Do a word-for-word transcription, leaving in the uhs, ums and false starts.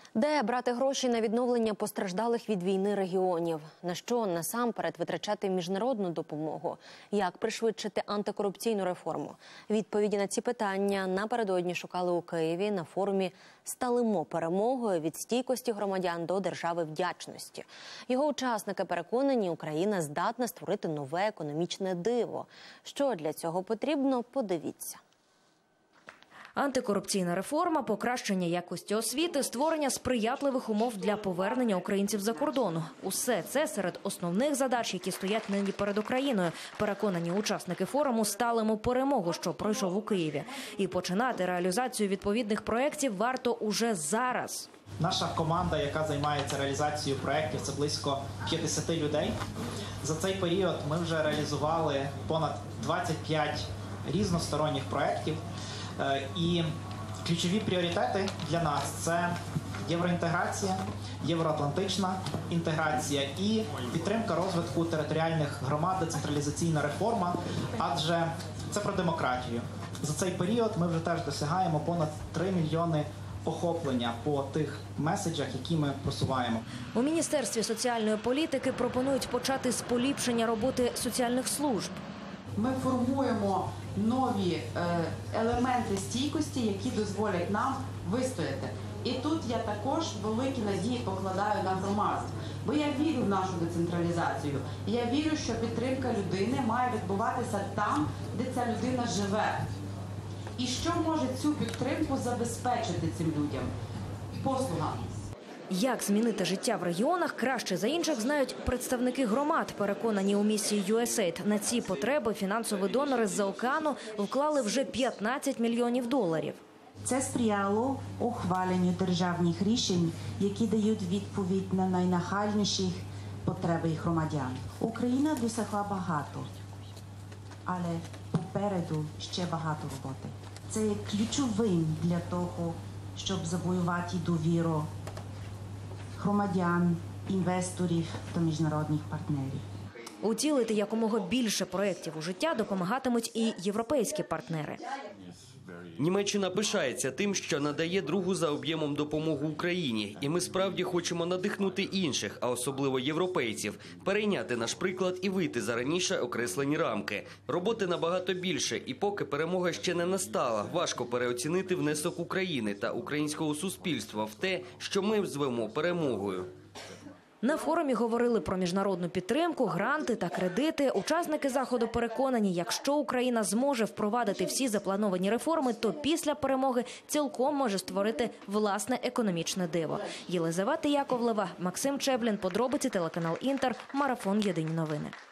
Де брати гроші на відновлення постраждалих від війни регіонів? На що насамперед витрачати міжнародну допомогу? Як пришвидшити антикорупційну реформу? Відповіді на ці питання напередодні шукали у Києві на форумі «Сталимо перемогою. Від стійкості громадян до держави вдячності». Його учасники переконані, Україна здатна створити нове економічне диво. Що для цього потрібно – подивіться. Антикорупційна реформа, покращення якості освіти, створення сприятливих умов для повернення українців за кордону. Усе це серед основних задач, які стоять нині перед Україною. Переконані учасники форуму «Сталимо перемогу», що пройшов у Києві. І починати реалізацію відповідних проєктів варто уже зараз. Наша команда, яка займається реалізацією проєктів, це близько п'ятдесят людей. За цей період ми вже реалізували понад двадцять п'ять різносторонніх проєктів. І ключові пріоритети для нас – це євроінтеграція, євроатлантична інтеграція і підтримка розвитку територіальних громад, децентралізаційна реформа, адже це про демократію. За цей період ми вже теж досягаємо понад три мільйони охоплення по тих меседжах, які ми просуваємо. У Міністерстві соціальної політики пропонують почати з поліпшення роботи соціальних служб. Ми формуємо нові елементи стійкості, які дозволять нам вистояти. І тут я також великі надії покладаю на громадство. Бо я вірю в нашу децентралізацію. Я вірю, що підтримка людини має відбуватися там, де ця людина живе. І що може цю підтримку забезпечити цим людям? Послуга. Як змінити життя в регіонах краще за інших знають представники громад, переконані у місії ю ес ей ай ді. На ці потреби фінансові донори з-за океану вклали вже п'ятнадцять мільйонів доларів. Це сприяло ухваленню державних рішень, які дають відповідь на найнагальніші потреби громадян. Україна досягла багато, але попереду ще багато роботи. Це є ключовим для того, щоб завоювати довіру громадян, інвесторів та міжнародних партнерів. Утілити якомога більше проєктів у життя допомагатимуть і європейські партнери. Німеччина пишається тим, що надає другу за об'ємом допомогу Україні. І ми справді хочемо надихнути інших, а особливо європейців, перейняти наш приклад і вийти за раніше окреслені рамки. Роботи набагато більше, і поки перемога ще не настала, важко переоцінити внесок України та українського суспільства в те, що ми звемо перемогою. На форумі говорили про міжнародну підтримку, гранти та кредити. Учасники заходу переконані, якщо Україна зможе впровадити всі заплановані реформи, то після перемоги цілком може створити власне економічне диво. Єлизавета Яковлева, Максим Чеблін, подробиці, телеканал Інтер, марафон «Єдині новини».